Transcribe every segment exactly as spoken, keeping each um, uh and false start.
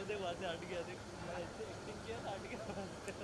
देख वहाँ से हट गया, देख मैं ऐसे एक्टिंग किया हट गया वहाँ से।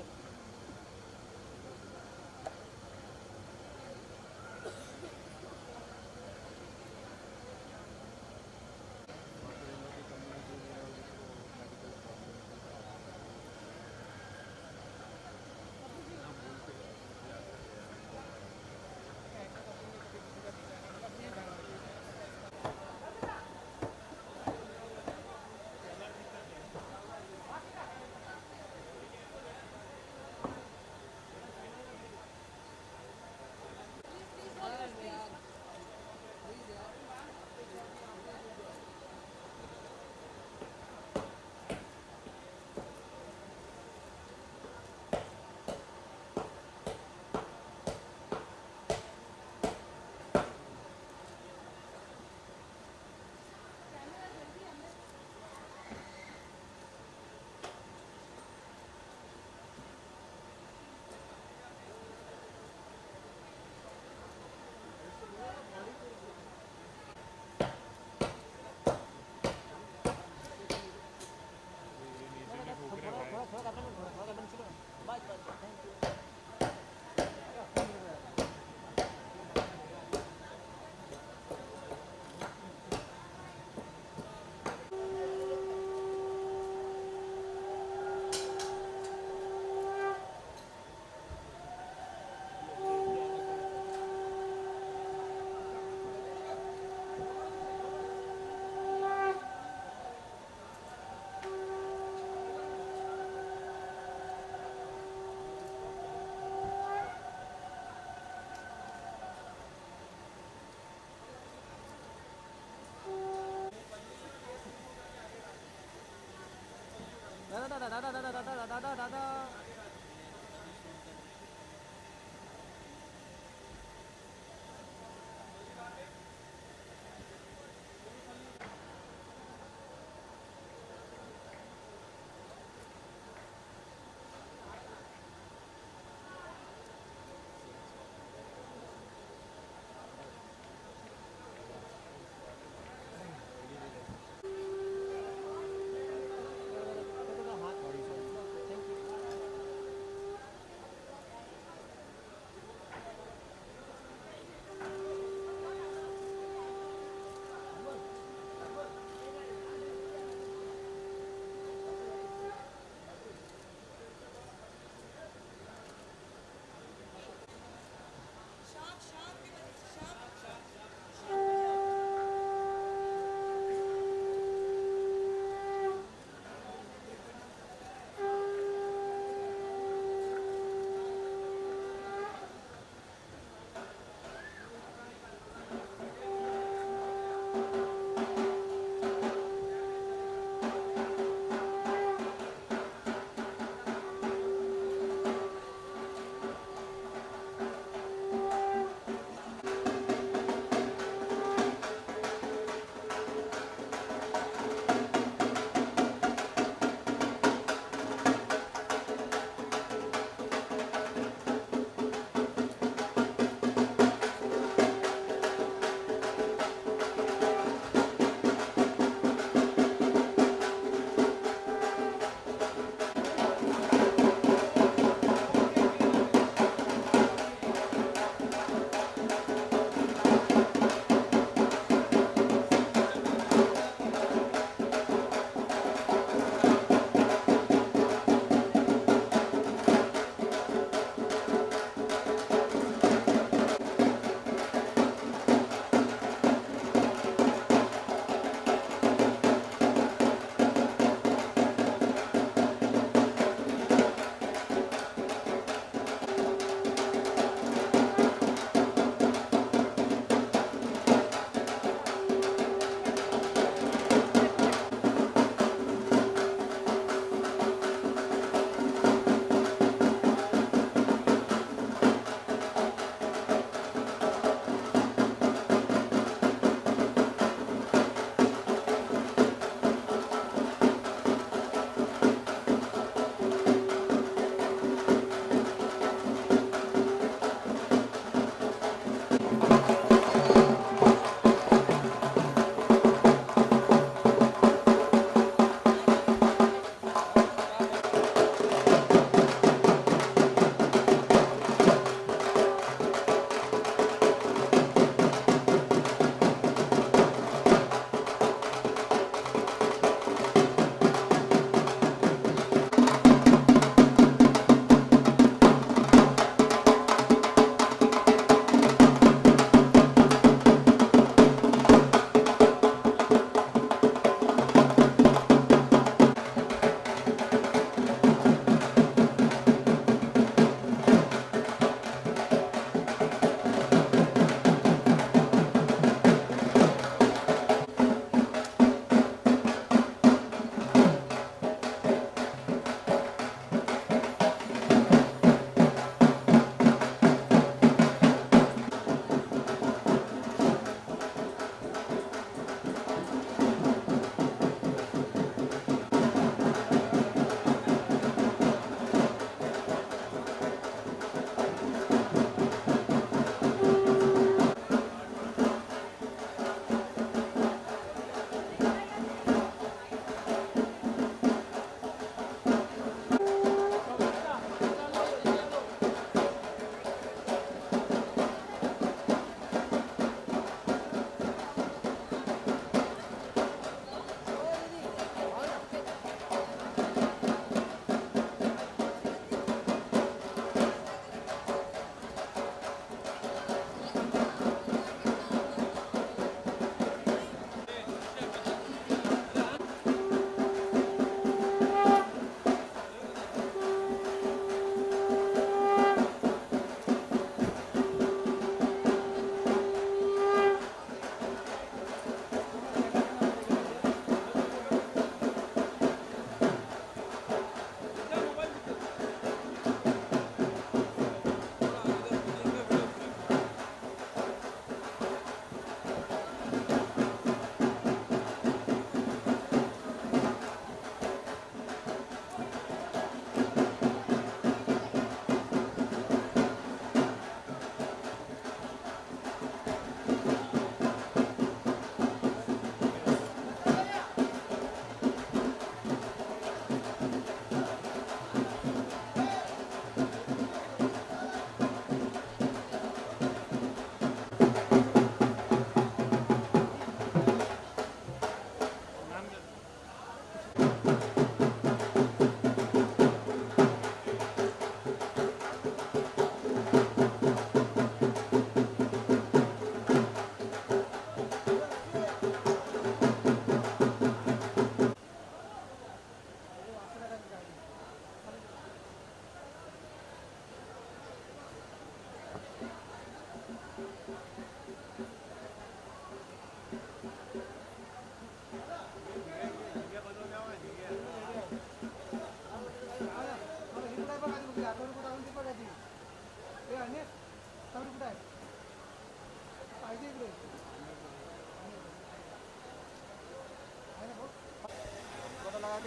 दादा दादा दादा दादा दादा दादा दादा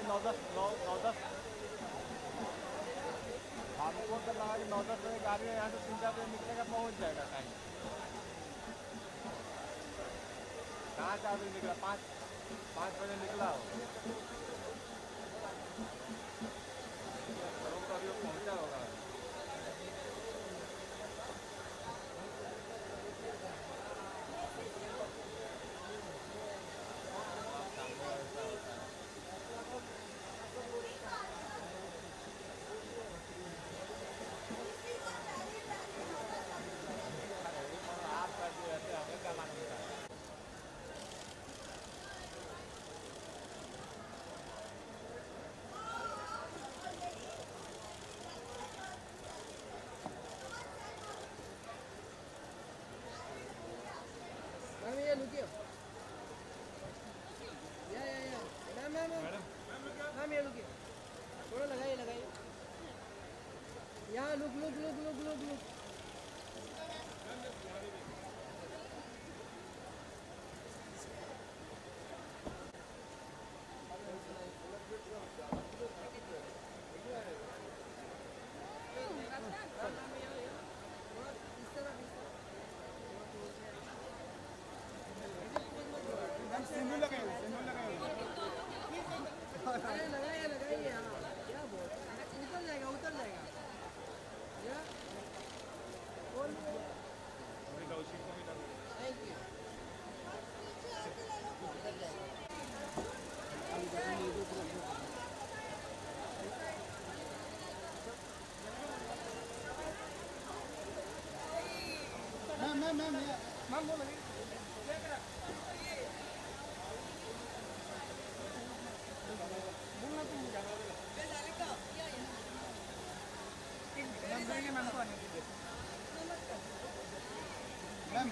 नौ दस नौ नौ दस हमको तो लगा कि नौ दस बजे गाड़ी यहाँ से तीन चार बजे निकलेगा, पहुँच जाएगा टाइम। कहाँ चार बजे निकला? पाँच पाँच बजे निकला हो तो अभी वो पहुँचा होगा। आप करते रहते हमें क्या मालूम था। मैम ये लुकियो या या या मैम मैम मैम मैम ये लुकियो थोड़ा लगाइए लगाइए यहाँ look look look look look look अरे लगाइए लगाइए हाँ क्या बोल उतर जाएगा उतर जाएगा या बोल थैंक यू उतर जाएगा मैम मैम मैम मैम बोल लगी मैम देंगे मैम को आने दीजिए मैम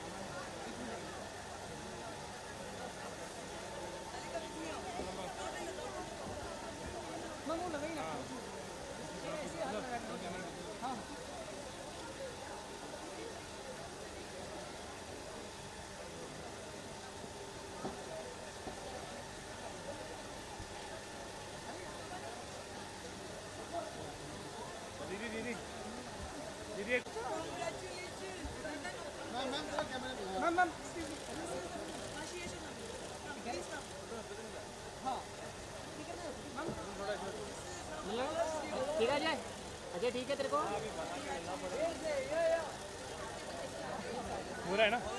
मैम वो लगाइए ना ऐसे हाथ लगा दीजिए हाँ दीदी दीदी दीदी मैम मैम थोड़ा कैमरा मैम मैम हाँ ठीक है जाए अजय ठीक है तेरे को पूरा है ना।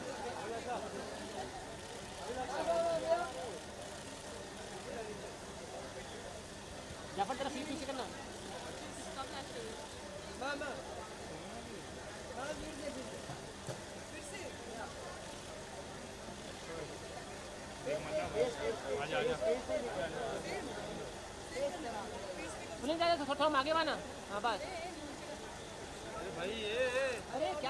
जाफर तेरा सीट पीछे करना मैम मैम हाँ फिर से फिर से आजा आजा सुनील जाए तो थोड़ा आगे वाना हाँ बस अरे भाई ये अरे क्या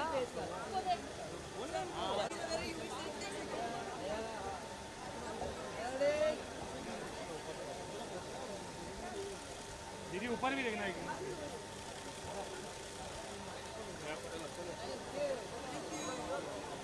दीदी ऊपर भी देखना है कि Thank you.